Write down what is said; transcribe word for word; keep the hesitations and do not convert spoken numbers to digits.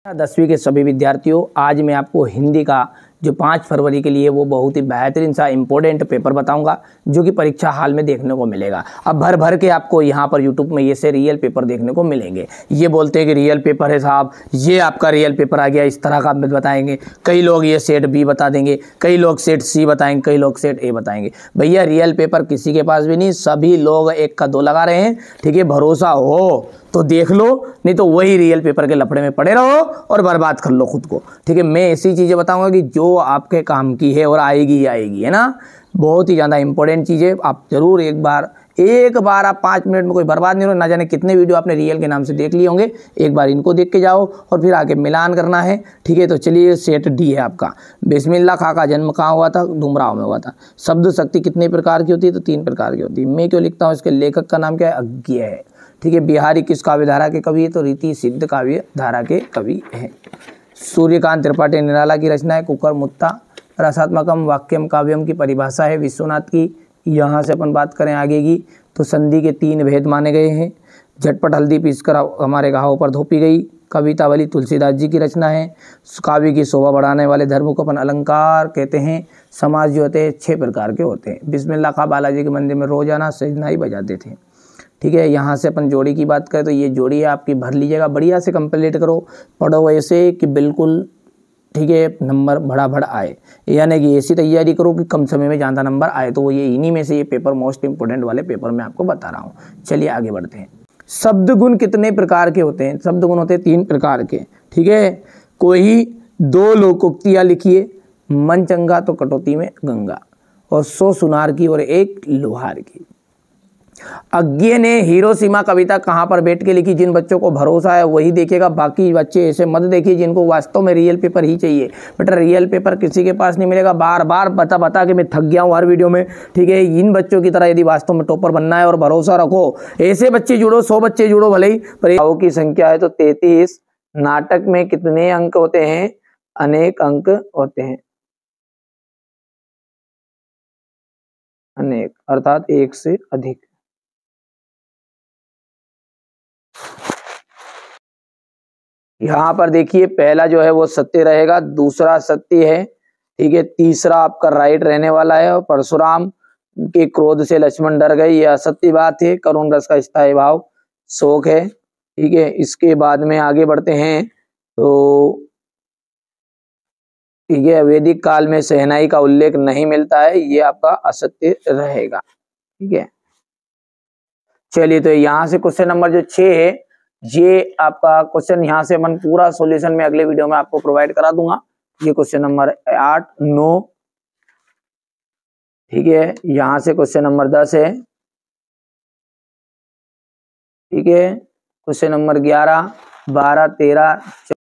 दसवीं के सभी विद्यार्थियों, आज मैं आपको हिंदी का जो पाँच फरवरी के लिए वो बहुत ही बेहतरीन सा इम्पोर्टेंट पेपर बताऊंगा जो कि परीक्षा हाल में देखने को मिलेगा। अब भर भर के आपको यहाँ पर यूट्यूब में ये से रियल पेपर देखने को मिलेंगे। ये बोलते हैं कि रियल पेपर है साहब, ये आपका रियल पेपर आ गया, इस तरह का बताएंगे। कई लोग ये सेट बी बता देंगे, कई लोग सेट सी बताएंगे, कई लोग सेट ए बताएंगे। भैया रियल पेपर किसी के पास भी नहीं, सभी लोग एक का दो लगा रहे हैं। ठीक है, भरोसा हो तो देख लो, नहीं तो वही रियल पेपर के लफड़े में पड़े रहो और बर्बाद कर लो खुद को। ठीक है, मैं ऐसी चीज़ें बताऊंगा कि जो आपके काम की है और आएगी ही आएगी, है ना। बहुत ही ज़्यादा इंपॉर्टेंट चीज़ें आप जरूर एक बार एक बार आप पाँच मिनट में कोई बर्बाद नहीं हो, ना जाने कितने वीडियो आपने रियल के नाम से देख लिए होंगे। एक बार इनको देख के जाओ और फिर आगे मिलान करना है। ठीक है, तो चलिए सेट डी है आपका। बिस्मिल्लाह खां का जन्म कहाँ हुआ था? डुमराव में हुआ था। शब्द शक्ति कितने प्रकार की होती है? तो तीन प्रकार की होती है। मैं क्यों लिखता हूँ? इसके लेखक का नाम क्या है? अज्ञेय है। ठीक है, बिहारी किस काव्य धारा के कवि है? तो रीति सिद्ध काव्य धारा के कवि है। सूर्यकांत त्रिपाठी निराला की रचना है कुकर मुत्ता। रसात्मकम वाक्यम काव्यम की परिभाषा है विश्वनाथ की। यहाँ से अपन बात करें आगे की, तो संधि के तीन भेद माने गए हैं। झटपट हल्दी पीसकर हमारे घावों पर धोपी गई। कवितावली तुलसीदास जी की रचना है। काव्य की शोभा बढ़ाने वाले धर्म को अपन अलंकार कहते हैं। समाज जो होते हैं छह प्रकार के होते हैं। बिस्मिल्लाह खां बालाजी के मंदिर में रोजाना शहनाई बजाते थे। ठीक है, यहाँ से अपन जोड़ी की बात करें तो ये जोड़ी है आपकी, भर लीजिएगा, बढ़िया से कंप्लीट करो, पढ़ो ऐसे कि बिल्कुल ठीक है नंबर बड़ा बड़ा आए। यानी कि ऐसी तैयारी करो कि कम समय में ज़्यादा नंबर आए। तो वो ये इन्हीं में से ये पेपर मोस्ट इंपोर्टेंट वाले पेपर मैं आपको बता रहा हूँ। चलिए आगे बढ़ते हैं। शब्द गुण कितने प्रकार के होते हैं? शब्द गुण होते हैं तीन प्रकार के। ठीक है, कोई दो लोकोक्तियाँ लिखिए, मन चंगा तो कटौती में गंगा, और सौ सुनार की और एक लोहार की। अज्ञेय ने हिरोशिमा कविता कहाँ पर बैठ के लिखी? जिन बच्चों को भरोसा है वही देखेगा, बाकी बच्चे ऐसे मत देखिए जिनको वास्तव में रियल पेपर ही चाहिए। बेटा रियल पेपर किसी के पास नहीं मिलेगा। बार बार बता बता के मैं थक गया हूँ हर वीडियो में। ठीक है, इन बच्चों की तरह यदि वास्तव में टॉपर बनना है और भरोसा रखो, ऐसे बच्चे जुड़ो, सौ बच्चे जुड़ो भले ही, पर भावों की संख्या है तो तैंतीस। नाटक में कितने अंक होते हैं? अनेक अंक होते हैं। अनेक अर्थात एक से अधिक। यहाँ पर देखिए पहला जो है वो सत्य रहेगा, दूसरा सत्य है। ठीक है, तीसरा आपका राइट रहने वाला है। और परशुराम के क्रोध से लक्ष्मण डर गए, ये असत्य बात है। करुण रस का स्थायी भाव शोक है। ठीक है, इसके बाद में आगे बढ़ते हैं तो ठीक है, वैदिक काल में शहनाई का उल्लेख नहीं मिलता है, ये आपका असत्य रहेगा। ठीक है, चलिए तो यहाँ से क्वेश्चन नंबर जो छह है, ये आपका क्वेश्चन यहाँ से मैं पूरा सॉल्यूशन में अगले वीडियो में आपको प्रोवाइड करा दूंगा। ये क्वेश्चन नंबर आठ नौ, ठीक है, यहाँ से क्वेश्चन नंबर दस है। ठीक है, क्वेश्चन नंबर ग्यारह बारह तेरह